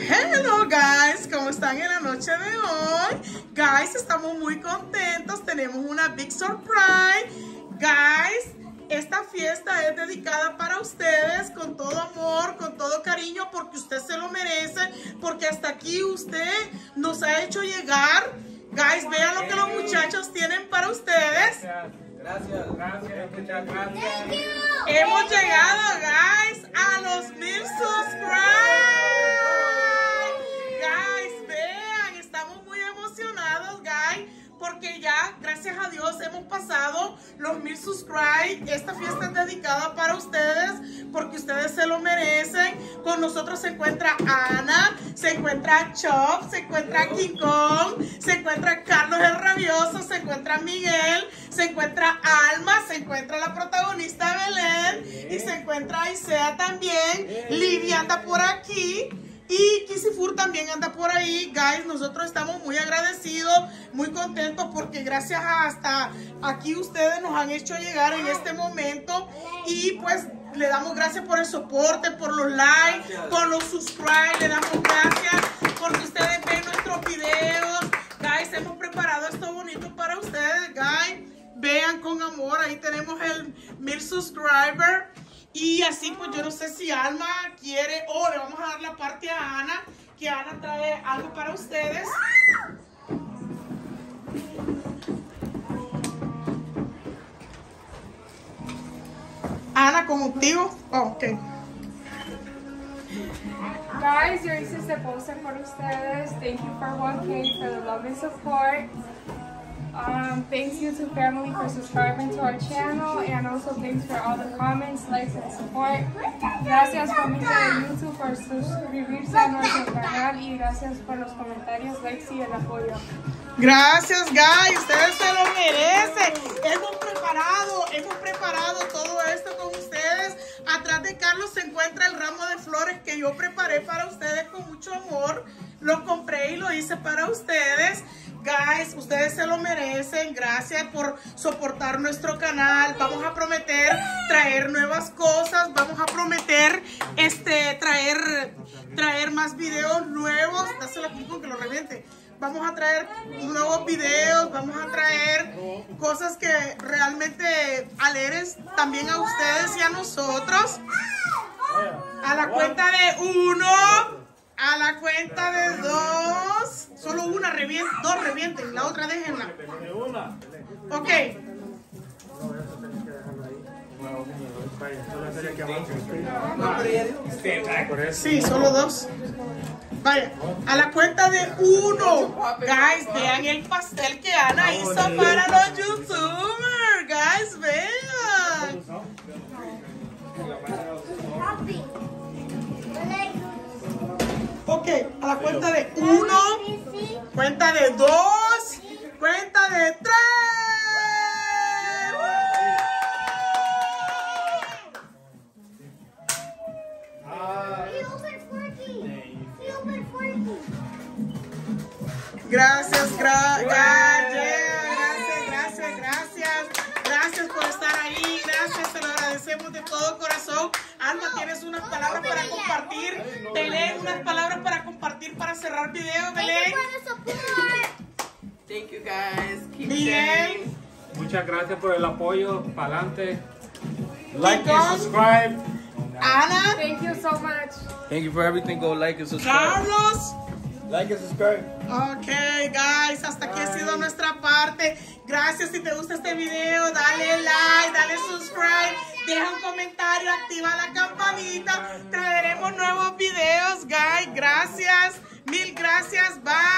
Hello guys, ¿cómo están en la noche de hoy? Guys, estamos muy contentos, tenemos una big surprise. Guys, esta fiesta es dedicada para ustedes con todo amor, con todo cariño, porque usted se lo merece, porque hasta aquí usted nos ha hecho llegar. Guys, vean lo que los muchachos tienen para ustedes. Gracias, muchas gracias. Hemos llegado, guys, a los 1000 subscribers. Guys, vean, estamos muy emocionados, guys, porque ya, gracias a Dios, hemos pasado los 1000 subscribers. Esta fiesta es dedicada para ustedes, porque ustedes se lo merecen. Con nosotros se encuentra Ana, se encuentra Chop, se encuentra King Kong, se encuentra Carlos el Rabioso, se encuentra Miguel, se encuentra Alma, se encuentra la protagonista Belén y se encuentra Aisea también. Livia anda por aquí. Y Kisifur también anda por ahí. Guys, nosotros estamos muy agradecidos, muy contentos, porque gracias a hasta aquí ustedes nos han hecho llegar en este momento. Y pues le damos gracias por el soporte, por los likes, por los subscribes. Le damos gracias porque ustedes ven nuestros videos. Guys, hemos preparado esto bonito para ustedes. Guys, vean con amor. Ahí tenemos el 1000 subscribers. Y así pues yo no sé si Alma quiere o le vamos a dar la parte a Ana, que Ana trae algo para ustedes. Ana, contigo. Oh, ok. Guys, yo hice este poster por ustedes. Thank you for 1K, for the love and support. Thanks you to family for subscribing to our channel, and also thanks for all the comments, likes, and support. Gracias familia de YouTube por suscribirse a nuestro canal y gracias por los comentarios, likes y el apoyo. Gracias, guys, ustedes se lo merecen. Hemos preparado todo esto con ustedes. Atrás de Carlos se encuentra el ramo de flores que yo preparé para ustedes con mucho amor. Lo compré y lo hice para ustedes. Guys, ustedes se lo merecen. Gracias por soportar nuestro canal. Vamos a prometer traer nuevas cosas. Vamos a prometer traer más videos nuevos. Dáselo aquí con que lo reviente. Vamos a traer nuevos videos. Vamos a traer cosas que realmente alegren también a ustedes y a nosotros. A la cuenta de 1. A la cuenta de 2. Solo una revienten, 2 revienten, la otra déjenla. Ok. Sí, solo 2. Vaya, a la cuenta de 1. Guys, vean el pastel que Ana hizo para los youtubers. Guys, vean. Ok, a la cuenta de 1, cuenta de 2, cuenta de 3. Gracias, gracias por estar ahí, gracias, te lo agradecemos de todo corazón. Alma, ¿tienes unas palabras para compartir? Belén, unas palabras para compartir para cerrar video, Belén. Thank you guys. Keep Miguel. Muchas gracias por el apoyo. Para adelante. Like and subscribe. Ana. Thank you so much. Thank you for everything. Go like and subscribe. Carlos. Like and subscribe. Ok, guys, hasta aquí ha sido nuestra parte. Gracias, si te gusta este video, dale like, dale subscribe, deja un comentario, activa la campanita. Traeremos nuevos videos, guys. Gracias, 1000 gracias, bye.